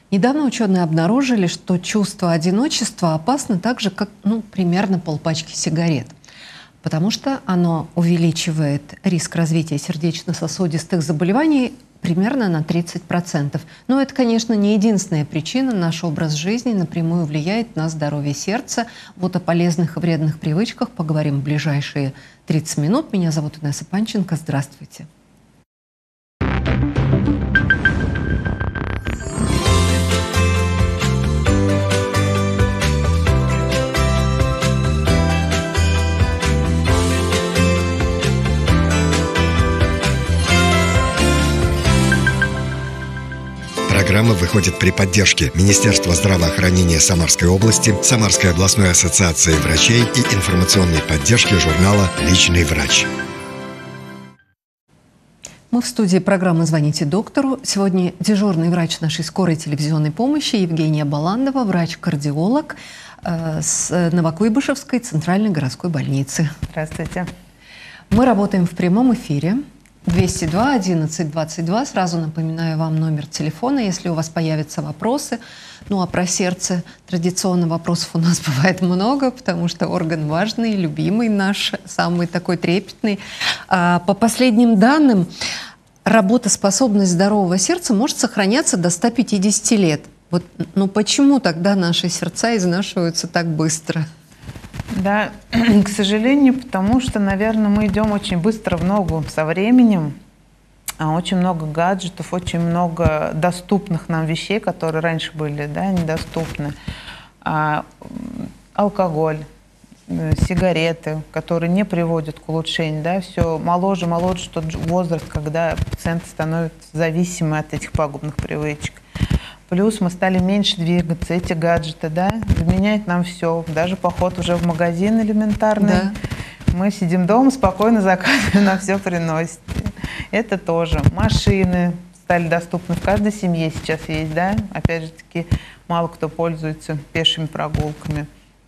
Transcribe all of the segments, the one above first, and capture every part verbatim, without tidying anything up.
Недавно ученые обнаружили, что чувство одиночества опасно так же, как ну, примерно полпачки сигарет, потому что оно увеличивает риск развития сердечно-сосудистых заболеваний примерно на тридцать процентов. Но это, конечно, не единственная причина. Наш образ жизни напрямую влияет на здоровье сердца. Вот о полезных и вредных привычках поговорим в ближайшие тридцать минут. Меня зовут Инесса Панченко. Здравствуйте. Программа выходит при поддержке Министерства здравоохранения Самарской области, Самарской областной ассоциации врачей и информационной поддержки журнала «Личный врач». Мы в студии программы «Звоните доктору». Сегодня дежурный врач нашей скорой телевизионной помощи Евгения Баландова, врач-кардиолог э, с Новокуйбышевской центральной городской больницы. Здравствуйте. Мы работаем в прямом эфире. двести два одиннадцать двадцать два. Сразу напоминаю вам номер телефона, если у вас появятся вопросы. Ну а про сердце традиционно вопросов у нас бывает много, потому что орган важный, любимый наш, самый такой трепетный. А по последним данным, работоспособность здорового сердца может сохраняться до ста пятидесяти лет. Вот, ну почему тогда наши сердца изнашиваются так быстро? Да, к сожалению, потому что, наверное, мы идем очень быстро в ногу со временем. Очень много гаджетов, очень много доступных нам вещей, которые раньше были, да, недоступны. А, алкоголь, сигареты, которые не приводят к улучшению. Да, все моложе, моложе тот возраст, когда пациенты становятся зависимы от этих пагубных привычек. Плюс мы стали меньше двигаться, эти гаджеты, да, заменяют нам все, даже поход уже в магазин элементарный. Да. Мы сидим дома, спокойно заказываем, нам все приносит. Это тоже. Машины стали доступны, в каждой семье сейчас есть, да, опять же таки, мало кто пользуется пешими прогулками.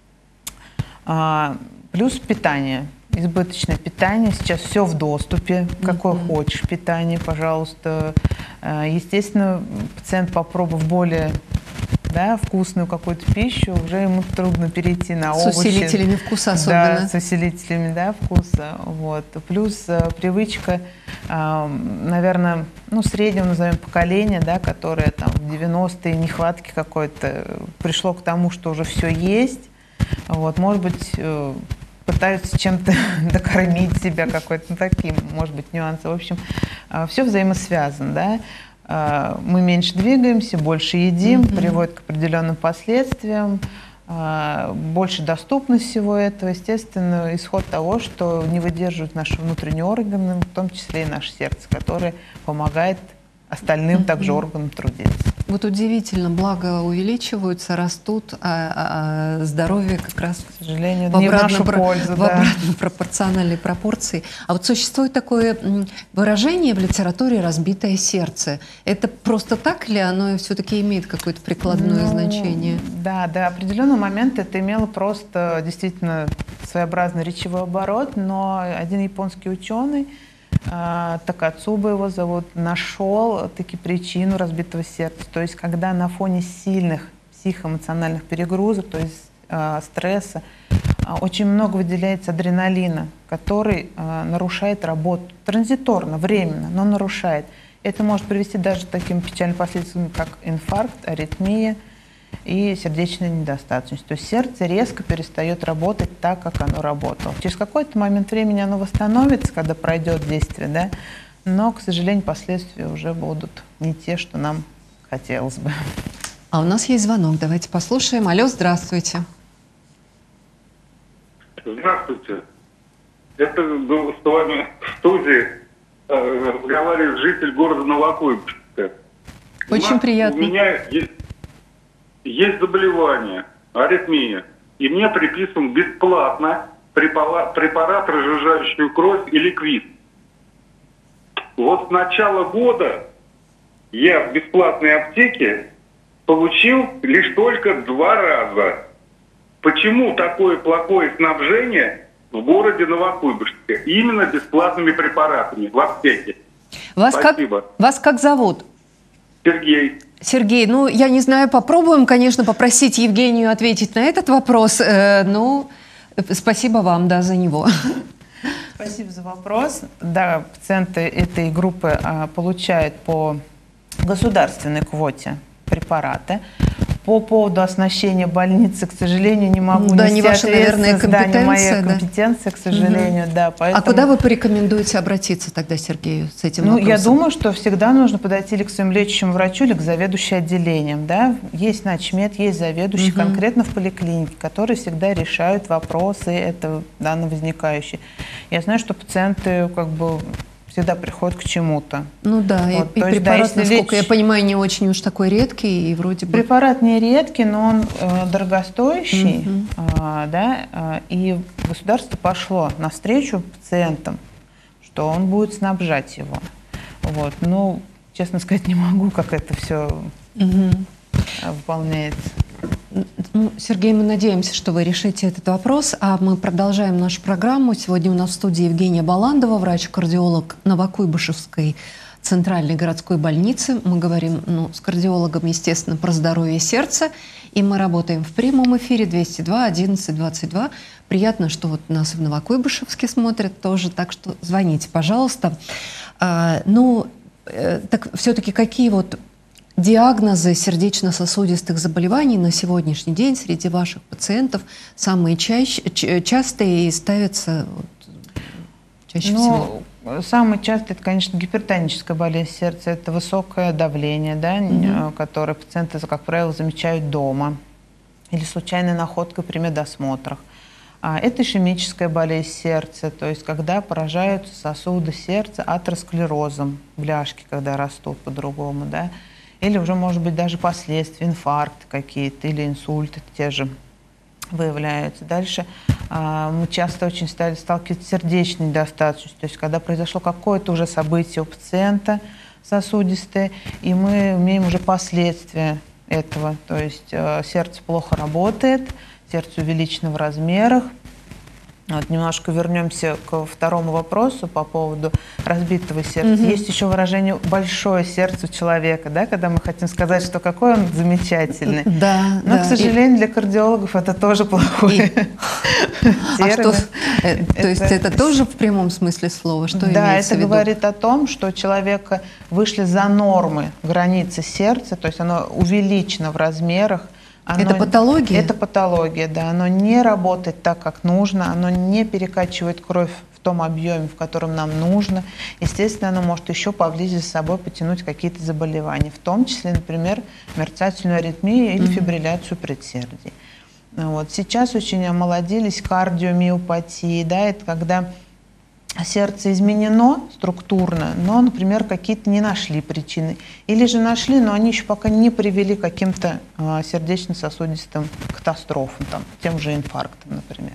А, плюс питание. Избыточное питание, сейчас все в доступе, какое mm-hmm. хочешь питание, пожалуйста. Естественно, пациент, попробовав более да, вкусную какую-то пищу, уже ему трудно перейти на овощи. С усилителями вкуса особенно. Да, с усилителями да, вкуса. Вот. Плюс привычка, наверное, ну, среднего, назовем, поколения, да, которое там в девяностые нехватки какой-то пришло к тому, что уже все есть. Вот. Может быть, пытаются чем-то докормить себя, какой-то, ну, такие, может быть, нюансы. В общем, все взаимосвязано, да. Мы меньше двигаемся, больше едим, mm-hmm. приводит к определенным последствиям, больше доступность всего этого, естественно, исход того, что не выдерживают наши внутренние органы, в том числе и наше сердце, которое помогает остальным mm-hmm. также органам трудиться. Вот удивительно, блага увеличиваются, растут, а, а здоровье как раз, к сожалению, в не в нашу про, пользу, в да. обратной пропорциональной пропорции. А вот существует такое выражение в литературе «разбитое сердце». Это просто так или оно все-таки имеет какое-то прикладное ну, значение? Да, до определенного момента это имело просто действительно своеобразный речевой оборот, но один японский ученый, Такацуба его зовут, нашел таки причину разбитого сердца. То есть, когда на фоне сильных психоэмоциональных перегрузок, то есть э, стресса, э, очень много выделяется адреналина, который э, нарушает работу транзиторно, временно, но нарушает. Это может привести даже к таким печальным последствиям, как инфаркт, аритмия и сердечная недостаточность. То есть сердце резко перестает работать так, как оно работало. Через какой-то момент времени оно восстановится, когда пройдет действие, да? Но, к сожалению, последствия уже будут не те, что нам хотелось бы. А у нас есть звонок, давайте послушаем. Алло, здравствуйте. Здравствуйте. Это был с вами в студии, э, разговаривает житель города Новокуйбышевска. Очень приятно. У меня есть Есть заболевание, аритмия, и мне приписан бесплатно препарат, препарат разжижающий кровь и ликвид. Вот с начала года я в бесплатной аптеке получил лишь только два раза. Почему такое плохое снабжение в городе Новокуйбышевске именно бесплатными препаратами в аптеке? Вас Спасибо. Как, вас как зовут? Сергей. Сергей, ну, я не знаю, попробуем, конечно, попросить Евгению ответить на этот вопрос. Э, ну, спасибо вам, да, за него. Спасибо за вопрос. Да, пациенты этой группы а, получают по государственной квоте препараты. По поводу оснащения больницы, к сожалению, не могу да, нести не ваша, наверное, ответственность. Да, не моя да? компетенция, к сожалению, угу. да. Поэтому... А куда вы порекомендуете обратиться тогда Сергею с этим ну, вопросом? Я думаю, что всегда нужно подойти или к своему лечащему врачу, или к заведующему отделением. Да? Есть начмед, есть заведующий угу. конкретно в поликлинике, которые всегда решают вопросы этого данно возникающие. Я знаю, что пациенты как бы всегда приходят к чему-то. Ну да, вот, и, и препарат, есть, насколько лечь... я понимаю, не очень уж такой редкий, и вроде бы... Препарат не редкий, но он э, дорогостоящий, mm-hmm. э, да, э, и государство пошло навстречу пациентам, что он будет снабжать его. Вот. Ну, честно сказать, не могу, как это все mm-hmm. выполняется. Ну, Сергей, мы надеемся, что вы решите этот вопрос, а мы продолжаем нашу программу. Сегодня у нас в студии Евгения Баландова, врач-кардиолог Новокуйбышевской центральной городской больницы. Мы говорим ну, с кардиологом, естественно, про здоровье сердца, и мы работаем в прямом эфире двести два одиннадцать двадцать два. Приятно, что вот нас в Новокуйбышевске смотрят тоже, так что звоните, пожалуйста. А, ну, э, так все-таки какие вот диагнозы сердечно-сосудистых заболеваний на сегодняшний день среди ваших пациентов самые чаще, частые и ставятся вот, чаще ну, всего? Самый частый, это, конечно, гипертоническая болезнь сердца, это высокое давление, да, угу. которое пациенты, как правило, замечают дома или случайной находкой при медосмотрах. А это ишемическая болезнь сердца, то есть когда поражаются сосуды сердца атеросклерозом, бляшки, когда растут по-другому, да, или уже, может быть, даже последствия, инфаркты какие-то или инсульты те же выявляются. Дальше а, мы часто очень стали сталкиваться с сердечной недостаточностью, то есть когда произошло какое-то уже событие у пациента сосудистое, и мы имеем уже последствия этого, то есть а, сердце плохо работает, сердце увеличено в размерах. Вот немножко вернемся к второму вопросу по поводу разбитого сердца. Угу. Есть еще выражение «большое сердце у человека», да, когда мы хотим сказать, что какой он замечательный. Да, Но, да. к сожалению, и... для кардиологов это тоже плохой термин. То есть это тоже в прямом смысле слова? Да, это говорит о том, что у человека вышли за нормы границы сердца, то есть оно увеличено в размерах. Оно, это патология? Это патология, да. Оно не работает так, как нужно, оно не перекачивает кровь в том объеме, в котором нам нужно. Естественно, оно может еще повлечь за собой потянуть какие-то заболевания, в том числе, например, мерцательную аритмию или фибрилляцию предсердий. Вот. Сейчас очень омолодились кардиомиопатии, да, это когда сердце изменено структурно, но, например, какие-то не нашли причины. Или же нашли, но они еще пока не привели к каким-то а, сердечно-сосудистым катастрофам, там, тем же инфарктам, например.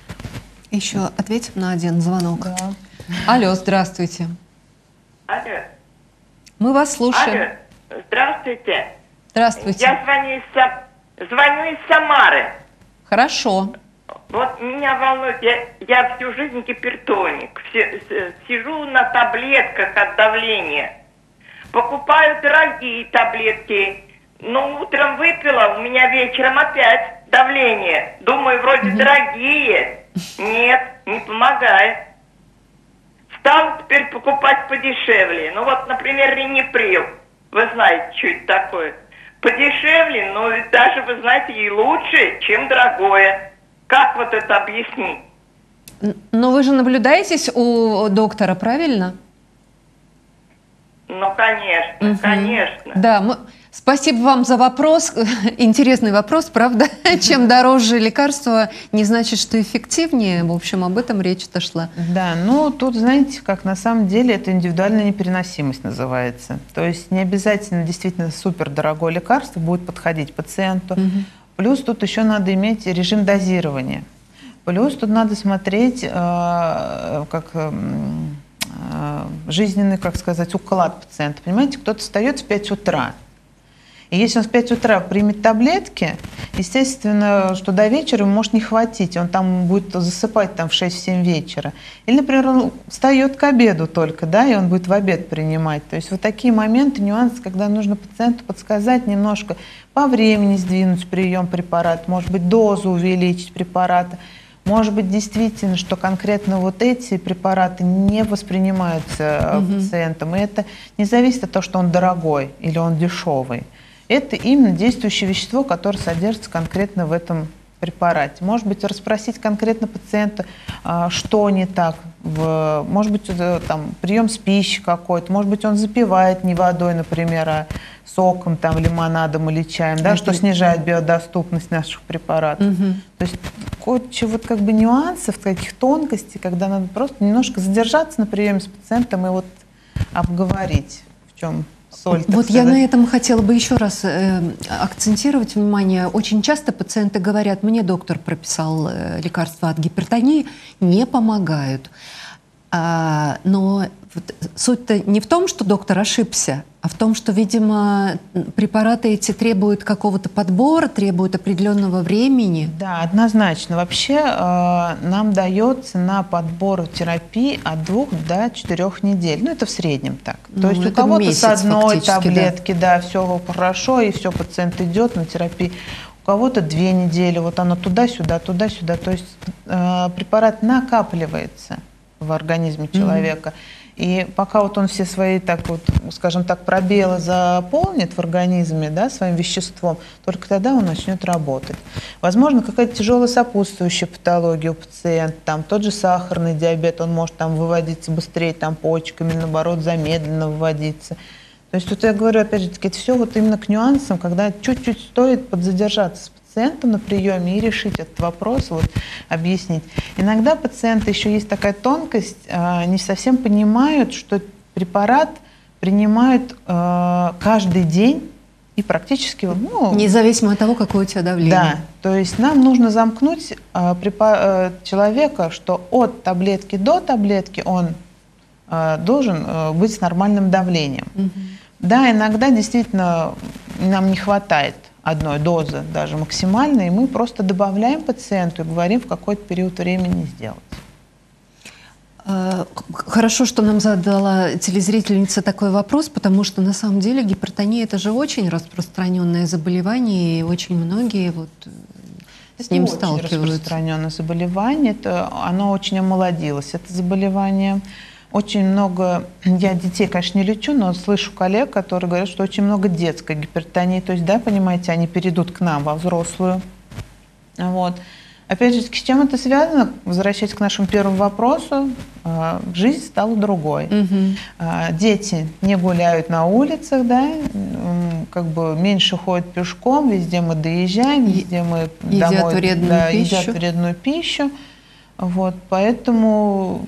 Еще ответим на один звонок. Да. Алло, здравствуйте. Алло. Мы вас слушаем. Алло, здравствуйте. Здравствуйте. Я звоню из, Сам... звоню из Самары. Хорошо. Вот меня волнует, я, я всю жизнь гипертоник, все, сижу на таблетках от давления, покупаю дорогие таблетки, но утром выпила, у меня вечером опять давление, думаю, вроде угу. дорогие, нет, не помогает. Стал теперь покупать подешевле, ну вот, например, риниприл, вы знаете, что это такое, подешевле, но даже, вы знаете, и лучше, чем дорогое. Как вот это объяснить? Но вы же наблюдаетесь у доктора, правильно? Ну, конечно, угу. конечно. Да, мы... спасибо вам за вопрос. Интересный вопрос, правда? Чем дороже лекарство, не значит, что эффективнее. В общем, об этом речь-то шла. Да, ну тут, знаете, как на самом деле это индивидуальная непереносимость называется. То есть не обязательно действительно супердорогое лекарство будет подходить пациенту. Угу. Плюс тут еще надо иметь режим дозирования. Плюс тут надо смотреть э, как э, жизненный, как сказать, уклад пациента. Понимаете, кто-то встает в пять утра И если он в пять утра примет таблетки, естественно, что до вечера ему может не хватить, он там будет засыпать там в шесть-семь вечера. Или, например, он встает к обеду только, да, и он будет в обед принимать. То есть вот такие моменты, нюансы, когда нужно пациенту подсказать немножко, по времени сдвинуть прием препарата, может быть, дозу увеличить препарата. Может быть, действительно, что конкретно вот эти препараты не воспринимаются угу. пациентом. И это не зависит от того, что он дорогой или он дешевый. Это именно действующее вещество, которое содержится конкретно в этом препарате. Может быть, расспросить конкретно пациента, что не так. Может быть, там, прием с пищей какой-то. Может быть, он запивает не водой, например, а соком, там, лимонадом или чаем, да, что снижает биодоступность наших препаратов. Угу. То есть куча вот как бы нюансов, таких тонкостей, когда надо просто немножко задержаться на приеме с пациентом и вот обговорить, в чем соль. Вот сказать. Я на этом хотела бы еще раз э, акцентировать внимание. Очень часто пациенты говорят, мне доктор прописал э, лекарства от гипертонии, не помогают. А, но вот суть-то не в том, что доктор ошибся, а в том, что, видимо, препараты эти требуют какого-то подбора, требуют определенного времени. Да, однозначно. Вообще э, нам дается на подбор терапии от двух до четырех недель. Ну, это в среднем так. Ну, То есть у кого-то месяц, с одной таблетки, да. да, все хорошо, и все, пациент идет на терапию. У кого-то две недели, вот оно туда-сюда, туда-сюда. То есть э, препарат накапливается в организме человека. Mm-hmm. И пока вот он все свои, так вот, скажем так, пробелы заполнит в организме, да, своим веществом, только тогда он начнет работать. Возможно, какая-то тяжелая сопутствующая патология у пациента, там тот же сахарный диабет, он может там выводиться быстрее там, почками, наоборот, замедленно выводиться. То есть вот я говорю, опять же таки, это все вот именно к нюансам, когда чуть-чуть стоит подзадержаться с пациентом на приеме и решить этот вопрос, вот, объяснить. Иногда пациенты, еще есть такая тонкость, э, не совсем понимают, что препарат принимают э, каждый день и практически... Ну, независимо от того, какое у тебя давление. Да, то есть нам нужно замкнуть э, препар... э, человека, что от таблетки до таблетки он э, должен э, быть с нормальным давлением. Угу. Да, иногда действительно нам не хватает одной дозы, даже максимальной, и мы просто добавляем пациенту и говорим, в какой-то период времени сделать. Хорошо, что нам задала телезрительница такой вопрос, потому что на самом деле гипертония — это же очень распространенное заболевание, и очень многие вот с это ним очень сталкиваются. Это распространенное заболевание, это, оно очень омолодилось, это заболевание. Очень много, я детей, конечно, не лечу, но слышу коллег, которые говорят, что очень много детской гипертонии. То есть, да, понимаете, они перейдут к нам во взрослую. Вот. Опять же, с чем это связано? Возвращаясь к нашему первому вопросу, жизнь стала другой. Угу. Дети не гуляют на улицах, да, как бы меньше ходят пешком, везде мы доезжаем, везде мы едят домой, вредную да, пищу. едят вредную пищу. Вот, поэтому...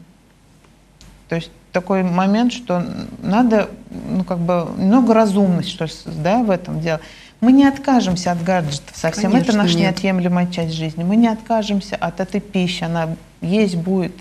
То есть такой момент, что надо, ну, как бы, много разумности, что ли, да, в этом деле. Мы не откажемся от гаджетов совсем. Конечно, это наша нет. неотъемлемая часть жизни. Мы не откажемся от этой пищи, она есть, будет.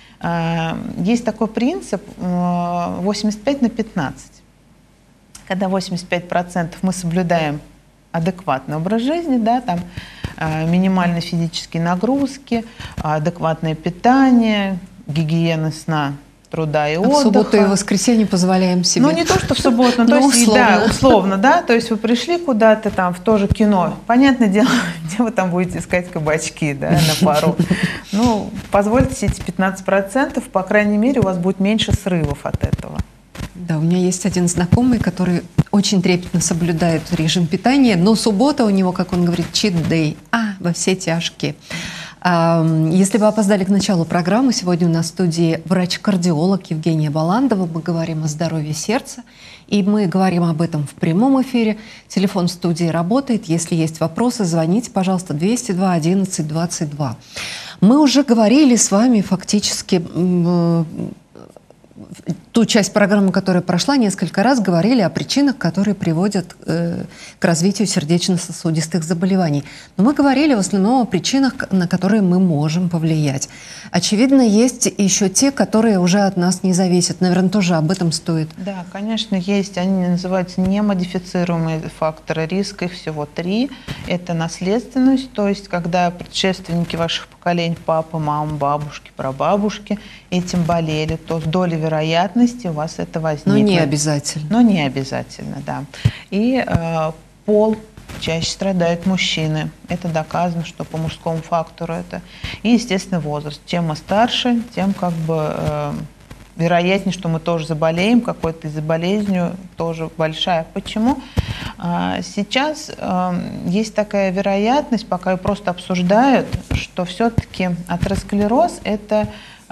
Есть такой принцип восемьдесят пять на пятнадцать. Когда восемьдесят пять процентов мы соблюдаем адекватный образ жизни, да, там минимальные физические нагрузки, адекватное питание, гигиена сна, труда и а отдыха. В субботу и воскресенье позволяем себе. Ну, не то, что в субботу, но то есть, условно. Да, условно, да, то есть вы пришли куда-то там в то же кино, понятное дело, где вы там будете искать кабачки, да, на пару. Ну, позвольте себе эти пятнадцать процентов, по крайней мере, у вас будет меньше срывов от этого. Да, у меня есть один знакомый, который очень трепетно соблюдает режим питания, но суббота у него, как он говорит, cheat day, а, во все тяжкие. Если вы опоздали к началу программы, сегодня у нас в студии врач-кардиолог Евгения Баландова. Мы говорим о здоровье сердца, и мы говорим об этом в прямом эфире. Телефон в студии работает. Если есть вопросы, звоните, пожалуйста, двести два одиннадцать двадцать два. Мы уже говорили с вами фактически ту часть программы, которая прошла, несколько раз говорили о причинах, которые приводят э, к развитию сердечно-сосудистых заболеваний. Но мы говорили в основном о причинах, на которые мы можем повлиять. Очевидно, есть еще те, которые уже от нас не зависят. Наверное, тоже об этом стоит. Да, конечно, есть. Они называются немодифицируемые факторы риска. Их всего три. Это наследственность, то есть когда предшественники ваших поколений, папа, мама, бабушки, прабабушки, этим болели, то с долей вероятности у вас это возникнет. Но не обязательно. Но не обязательно, да. И э, пол. Чаще страдают мужчины. Это доказано, что по мужскому фактору это. И, естественно, возраст. Чем мы старше, тем как бы э, вероятнее, что мы тоже заболеем какой-то из-за болезнью, тоже большая. Почему? А, сейчас э, есть такая вероятность, пока ее просто обсуждают, что все-таки атеросклероз – это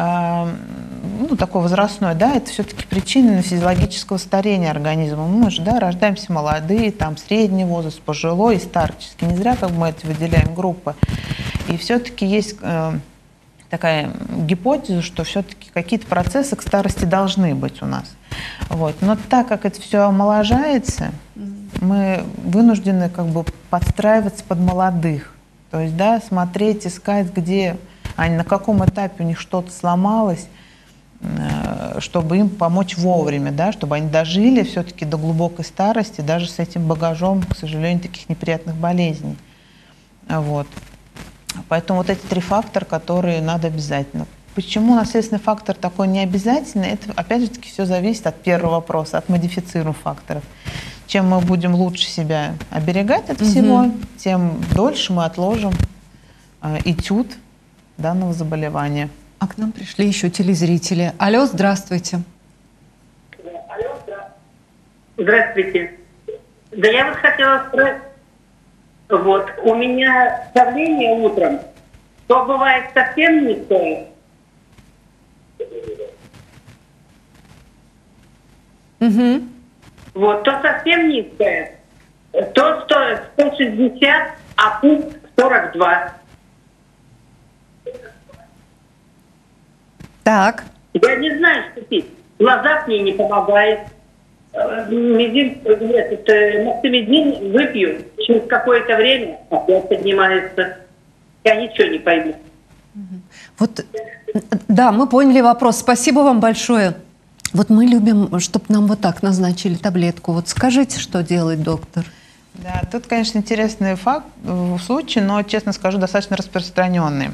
ну, такой возрастной, да, это все-таки причина физиологического старения организма. Мы же, да, рождаемся молодые, там, средний возраст, пожилой и старческий. Не зря как бы мы это выделяем группы. И все-таки есть э, такая гипотеза, что все-таки какие-то процессы к старости должны быть у нас. Вот. Но так как это все омоложается, мы вынуждены как бы подстраиваться под молодых. То есть, да, смотреть, искать, где... а на каком этапе у них что-то сломалось, чтобы им помочь вовремя, да, чтобы они дожили все-таки до глубокой старости, даже с этим багажом, к сожалению, таких неприятных болезней. Вот. Поэтому вот эти три фактора, которые надо обязательно. Почему наследственный фактор такой необязательный? Это, опять же таки, все зависит от первого вопроса, от модифицируемых факторов. Чем мы будем лучше себя оберегать от всего, угу. тем дольше мы отложим э, этюд данного заболевания. А к нам пришли еще телезрители. Алло, здравствуйте. Алло, здравствуйте. Да я вот хотела спросить, вот, у меня давление утром, то бывает совсем низкое. Угу. Вот, то совсем низкое, то сто шестьдесят, а пульс сорок два. Так. Я не знаю, что пить. Глаза мне не помогает. Медин, этот, Максимедин выпью, через какое-то время опять поднимается. Я ничего не пойму. Вот, да, мы поняли вопрос. Спасибо вам большое. Вот мы любим, чтобы нам вот так назначили таблетку. Вот скажите, что делать, доктор? Да, тут, конечно, интересный факт, случай, но, честно скажу, достаточно распространенный.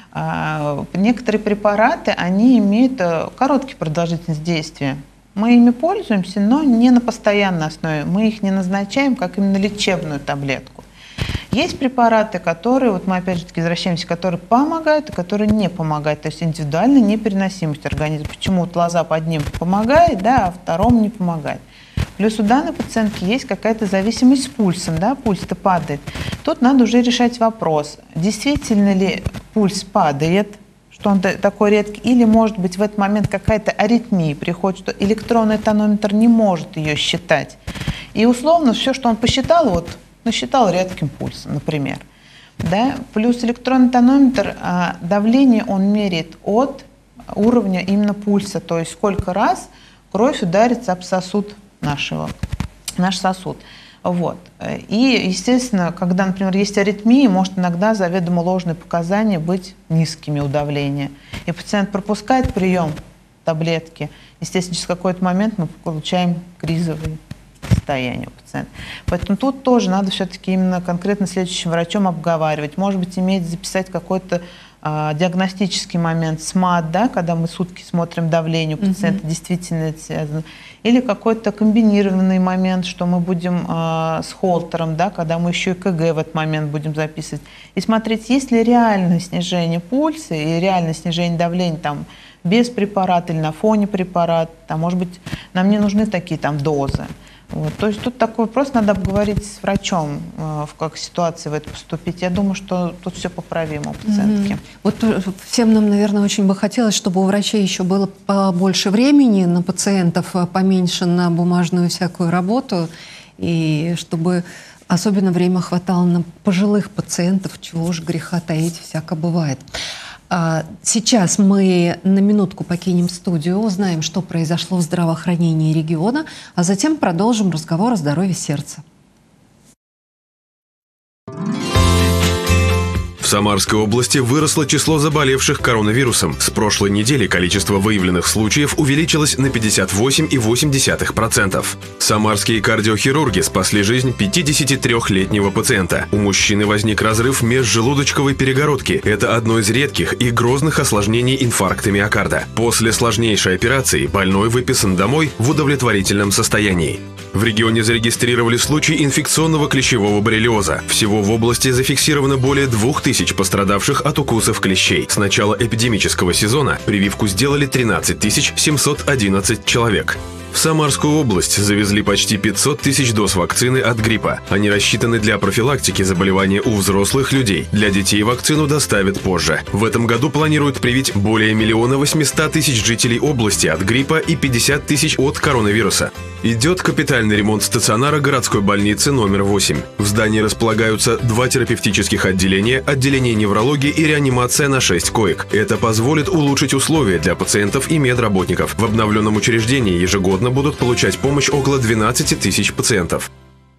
Некоторые препараты, они имеют короткий продолжительность действия. Мы ими пользуемся, но не на постоянной основе. Мы их не назначаем как именно лечебную таблетку. Есть препараты, которые, вот мы опять же таки возвращаемся, которые помогают и которые не помогают. То есть индивидуальная непереносимость организма. Почему вот лоза под ним помогает, да, а второму не помогает. Плюс у данной пациентки есть какая-то зависимость с пульсом, да, пульс-то падает. Тут надо уже решать вопрос, действительно ли пульс падает, что он такой редкий, или, может быть, в этот момент какая-то аритмия приходит, что электронный тонометр не может ее считать. И условно все, что он посчитал, вот, насчитал редким пульсом, например. Да? Плюс электронный тонометр, а, давление он меряет от уровня именно пульса, то есть сколько раз кровь ударится об сосуд нашего, наш сосуд. Вот. И, естественно, когда, например, есть аритмии, может иногда заведомо ложные показания быть низкими у давления. И пациент пропускает прием таблетки. Естественно, через какой-то момент мы получаем кризовые состояния у пациента. Поэтому тут тоже надо все-таки именно конкретно следующим врачом обговаривать. Может быть, иметь записать какой-то а, диагностический момент, СМАТ, да, когда мы сутки смотрим давление у пациента, mm-hmm. действительно это связано. Или какой-то комбинированный момент, что мы будем э, с холтером, да, когда мы еще и КГ в этот момент будем записывать. И смотреть, есть ли реальное снижение пульса и реальное снижение давления там, без препарата или на фоне препарата. Там, может быть, нам не нужны такие там дозы. Вот. То есть тут такой вопрос надо обговорить с врачом, э, в как ситуации в это поступить. Я думаю, что тут все поправимо у пациентки. Mm-hmm. Вот всем нам, наверное, очень бы хотелось, чтобы у врачей еще было побольше времени на пациентов, поменьше на бумажную всякую работу, и чтобы особенно время хватало на пожилых пациентов, чего уж греха таить, всяко бывает. Сейчас мы на минутку покинем студию, узнаем, что произошло в здравоохранении региона, а затем продолжим разговор о здоровье сердца. В Самарской области выросло число заболевших коронавирусом. С прошлой недели количество выявленных случаев увеличилось на пятьдесят восемь целых восемь десятых процента. Самарские кардиохирурги спасли жизнь пятидесятитрёхлетнего пациента. У мужчины возник разрыв межжелудочковой перегородки. Это одно из редких и грозных осложнений инфаркта миокарда. После сложнейшей операции больной выписан домой в удовлетворительном состоянии. В регионе зарегистрировали случай инфекционного клещевого боррелиоза. Всего в области зафиксировано более двух тысяч пострадавших от укусов клещей. С начала эпидемического сезона прививку сделали тринадцать тысяч семьсот одиннадцать человек. В Самарскую область завезли почти пятьсот тысяч доз вакцины от гриппа. Они рассчитаны для профилактики заболевания у взрослых людей. Для детей вакцину доставят позже. В этом году планируют привить более миллиона восьмисот тысяч жителей области от гриппа и пятьдесят тысяч от коронавируса. Идет капитальный ремонт стационара городской больницы номер восемь. В здании располагаются два терапевтических отделения, отделение неврологии и реанимация на шесть коек. Это позволит улучшить условия для пациентов и медработников. В обновленном учреждении ежегодно будут получать помощь около двенадцати тысяч пациентов.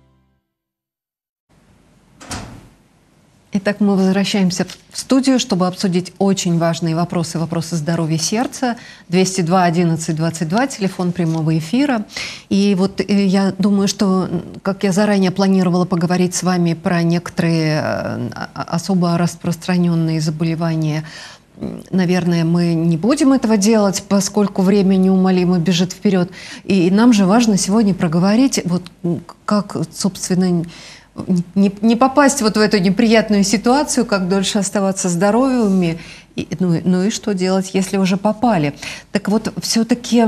Итак, мы возвращаемся в студию, чтобы обсудить очень важные вопросы, вопросы здоровья сердца. двести два одиннадцать двадцать два, телефон прямого эфира. И вот я думаю, что, как я заранее планировала поговорить с вами про некоторые особо распространенные заболевания, наверное, мы не будем этого делать, поскольку время неумолимо бежит вперед. И нам же важно сегодня проговорить, вот как, собственно, не, не попасть вот в эту неприятную ситуацию, как дольше оставаться здоровыми, и, ну, ну и что делать, если уже попали. Так вот, все-таки,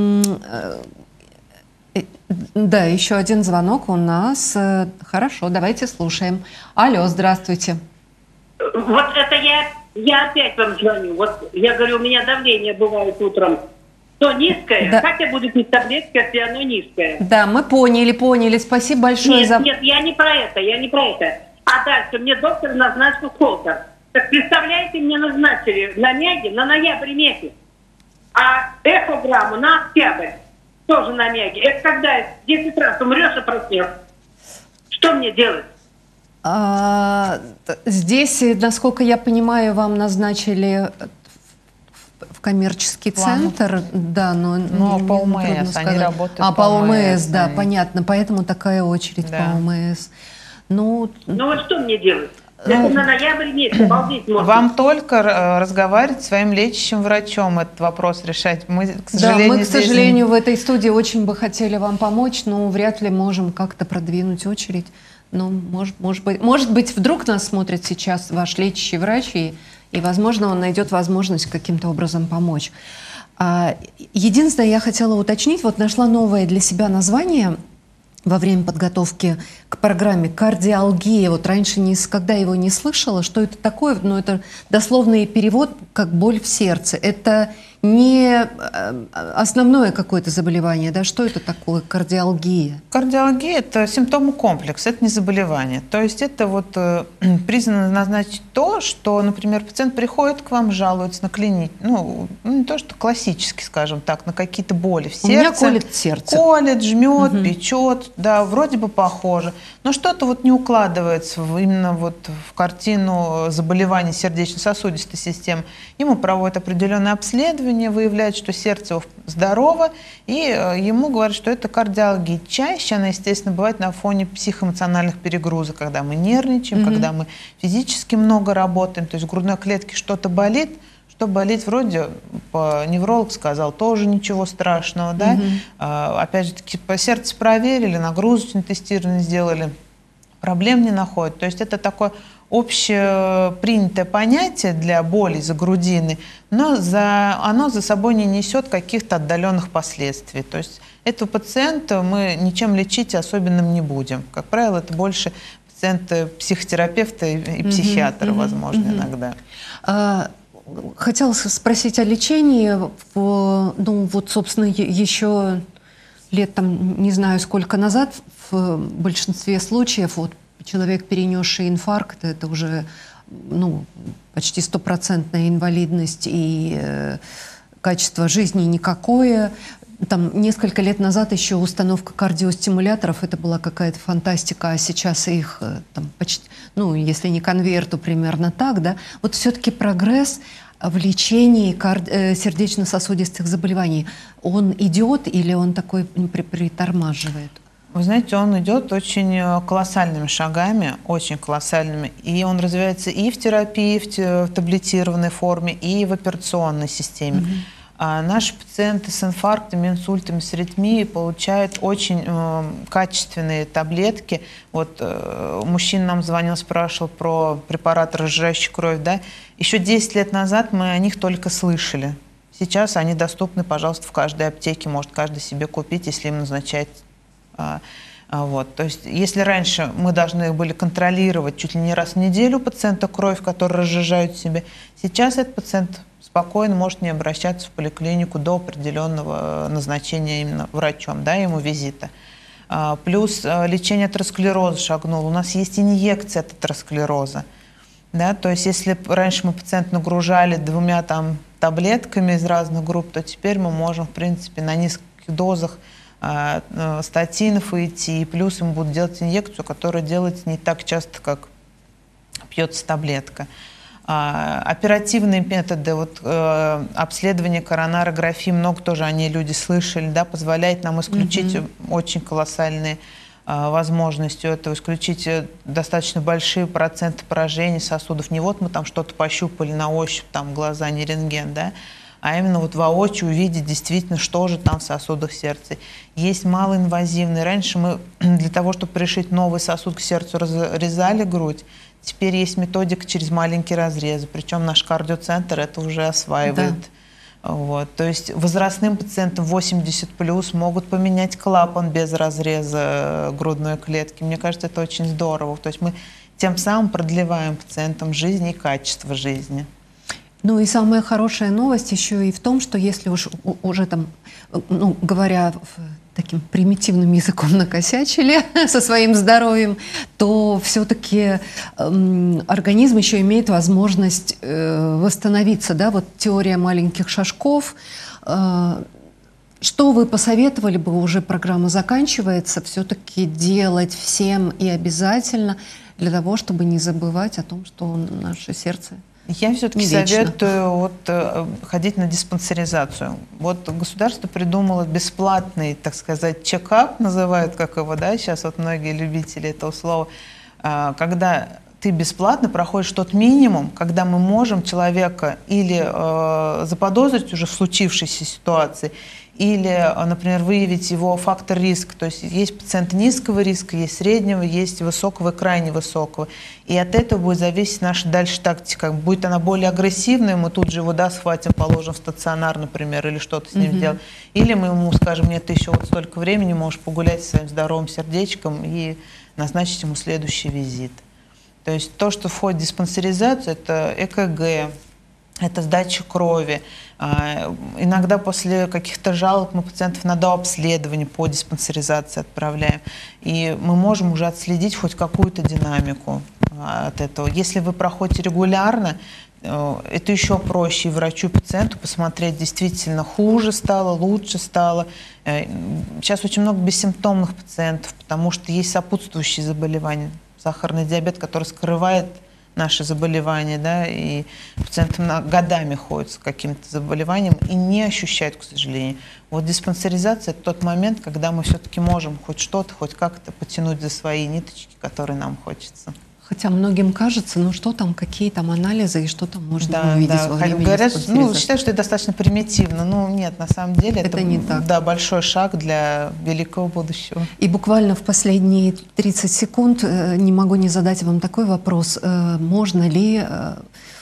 да, еще один звонок у нас. Хорошо, давайте слушаем. Алло, здравствуйте. Вот это я, я опять вам звоню. Вот я говорю, у меня давление бывает утром то низкое, да. Как я буду пить таблетки, если оно низкое? Да, мы поняли, поняли. Спасибо большое нет, за... Нет, я не про это, я не про это. А дальше мне доктор назначил холтер. Так представляете, мне назначили на мяге на ноябрь месяц, а эхограмму на октябрь тоже на мяге. Это когда десять раз умрешь и проснешь. Что мне делать? А, здесь, насколько я понимаю, вам назначили в коммерческий План. центр, да, но, но по ОМС, они работают а, по ОМС, да, они... понятно, поэтому такая очередь да. по ОМС. Ну, ну вот что мне делать? Это ну, на ноябрь месяц, обалдеть можно. Вам только разговаривать с своим лечащим врачом этот вопрос решать. Мы, к сожалению, да, мы, к здесь... сожалению, в этой студии очень бы хотели вам помочь, но вряд ли можем как-то продвинуть очередь. Ну, может, может быть, может быть, вдруг нас смотрит сейчас ваш лечащий врач, и, и возможно, он найдет возможность каким-то образом помочь. А, единственное, я хотела уточнить, вот нашла новое для себя название во время подготовки к программе «Кардиалгия». Вот раньше никогда его не слышала. Что это такое? Ну, это дословный перевод как «боль в сердце». Это не основное какое-то заболевание, да? Что это такое кардиалгия? Кардиалгия – это симптомы комплекса, это не заболевание. То есть это вот э, признано назначить то, что, например, пациент приходит к вам, жалуется на клини... ну, не то, что классически, скажем так, на какие-то боли в сердце. У меня колет сердце. Колет, жмет, угу. печет, да, вроде бы похоже. Но что-то вот не укладывается в, именно вот в картину заболеваний сердечно-сосудистой системы. Ему проводят определенное обследование, выявляют, что сердце его здорово, и ему говорят, что это кардиалгия. Чаще она, естественно, бывает на фоне психоэмоциональных перегрузок, когда мы нервничаем, mm-hmm. когда мы физически много работаем, то есть в грудной клетке что-то болит, что болит, вроде невролог сказал, тоже ничего страшного, да. Mm-hmm. а, опять же таки, по сердцу проверили, нагрузочное тестирование сделали, проблем не находят. То есть это такое общепринятое понятие для боли за грудины, но за, оно за собой не несет каких-то отдаленных последствий. То есть этого пациента мы ничем лечить особенным не будем. Как правило, это больше пациенты психотерапевта и психиатра, mm-hmm. возможно, mm-hmm. иногда. А, хотела спросить о лечении. В, ну, вот, собственно, еще лет, там, не знаю, сколько назад, в большинстве случаев, вот, человек, перенесший инфаркт, это уже ну, почти стопроцентная инвалидность и э, качество жизни никакое. Там несколько лет назад еще установка кардиостимуляторов, это была какая-то фантастика, а сейчас их э, там почти, ну, если не конвейер, то примерно так, да. Вот все-таки прогресс в лечении кар... э, сердечно-сосудистых заболеваний, он идет или он такой при... притормаживает? Вы знаете, он идет очень колоссальными шагами, очень колоссальными. И он развивается и в терапии, в таблетированной форме, и в операционной системе. Mm-hmm. А наши пациенты с инфарктами, инсультами, с аритмией получают очень э, качественные таблетки. Вот э, мужчина нам звонил, спрашивал про препарат, разжижающий кровь. Да? Еще десять лет назад мы о них только слышали. Сейчас они доступны, пожалуйста, в каждой аптеке. Может каждый себе купить, если им назначает. А, а, вот. То есть, если раньше мы должны были контролировать чуть ли не раз в неделю пациента кровь, которую разжижают себе, сейчас этот пациент спокойно может не обращаться в поликлинику до определенного назначения именно врачом, да, ему визита. А, плюс а, лечение атеросклероза шагнуло. У нас есть инъекция от атеросклероза. Да, то есть если раньше мы пациента нагружали двумя там, таблетками из разных групп, то теперь мы можем, в принципе, на низких дозах а, а, статинов идти, и плюс ему будут делать инъекцию, которая делается не так часто, как пьется таблетка. А, оперативные методы, вот, э, обследование коронарографии, много тоже о ней люди слышали, да, позволяет нам исключить mm-hmm. очень колоссальные э, возможности этого, исключить достаточно большие проценты поражений сосудов. Не вот мы там что-то пощупали на ощупь, там глаза, не рентген, да, а именно вот воочию увидеть действительно, что же там в сосудах сердца. Есть малоинвазивные. Раньше мы для того, чтобы пришить новый сосуд к сердцу, разрезали грудь. Теперь есть методика через маленькие разрезы, причем наш кардиоцентр это уже осваивает. Да. Вот. То есть возрастным пациентам восемьдесят плюс могут поменять клапан без разреза грудной клетки. Мне кажется, это очень здорово. То есть мы тем самым продлеваем пациентам жизнь и качество жизни. Ну и самая хорошая новость еще и в том, что если уж уже там, ну, говоря таким примитивным языком, накосячили со своим здоровьем, то все-таки э, организм еще имеет возможность э, восстановиться, да, вот теория маленьких шажков. Э, что вы посоветовали бы, уже программа заканчивается, все-таки делать всем и обязательно для того, чтобы не забывать о том, что наше сердце Я все-таки советую вот, ходить на диспансеризацию. Вот государство придумало бесплатный, так сказать, чекап, называют как его, да, сейчас вот многие любители этого слова, когда ты бесплатно проходишь тот минимум, когда мы можем человека или э, заподозрить уже в случившейся ситуации, или, например, выявить его фактор риска. То есть есть пациенты низкого риска, есть среднего, есть высокого и крайне высокого. И от этого будет зависеть наша дальше тактика. Будет она более агрессивной, мы тут же его, да, схватим, положим в стационар, например, или что-то с ним mm-hmm. сделаем. Или мы ему скажем: нет, ты еще вот столько времени можешь погулять со своим здоровым сердечком и назначить ему следующий визит. То есть то, что входит в диспансеризацию, это ЭКГ, это сдача крови. Иногда после каких-то жалоб мы пациентов на дообследование по диспансеризации отправляем. И мы можем уже отследить хоть какую-то динамику от этого. Если вы проходите регулярно, это еще проще и врачу, и пациенту посмотреть, действительно хуже стало, лучше стало. Сейчас очень много бессимптомных пациентов, потому что есть сопутствующие заболевания. Сахарный диабет, который скрывает наши заболевания, да, и пациенты годами ходят с каким-то заболеванием и не ощущают, к сожалению. Вот диспансеризация – это тот момент, когда мы все-таки можем хоть что-то, хоть как-то потянуть за свои ниточки, которые нам хочется. Хотя многим кажется, ну что там, какие там анализы и что там можно да, увидеть да. во время Говорят, ну, считают, что это достаточно примитивно. Ну нет, на самом деле это, это не так. Да, большой шаг для великого будущего. И буквально в последние тридцать секунд э, не могу не задать вам такой вопрос. Э, можно ли э,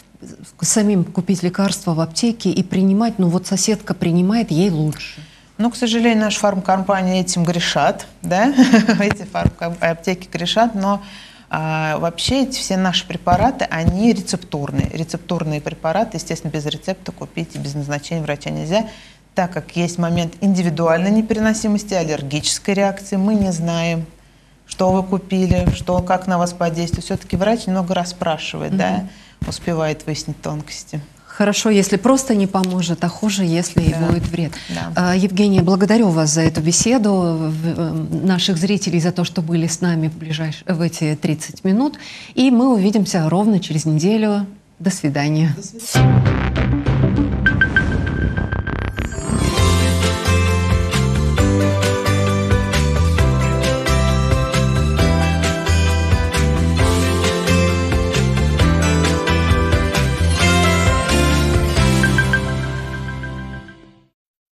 самим купить лекарства в аптеке и принимать? Ну вот соседка принимает, ей лучше. Ну, к сожалению, наши фармкомпании этим грешат, да? Эти фармаптеки грешат, но А, вообще эти все наши препараты, они рецептурные. Рецептурные препараты, естественно, без рецепта купить и без назначения врача нельзя, так как есть момент индивидуальной непереносимости, аллергической реакции. Мы не знаем, что вы купили, что, как на вас подействует. Все-таки врач немного расспрашивает, mm-hmm. да, успевает выяснить тонкости. Хорошо, если просто не поможет, а хуже, если да. и будет вред. Да. Евгения, благодарю вас за эту беседу, наших зрителей за то, что были с нами в, ближайш... в эти тридцать минут. И мы увидимся ровно через неделю. До свидания. До свидания.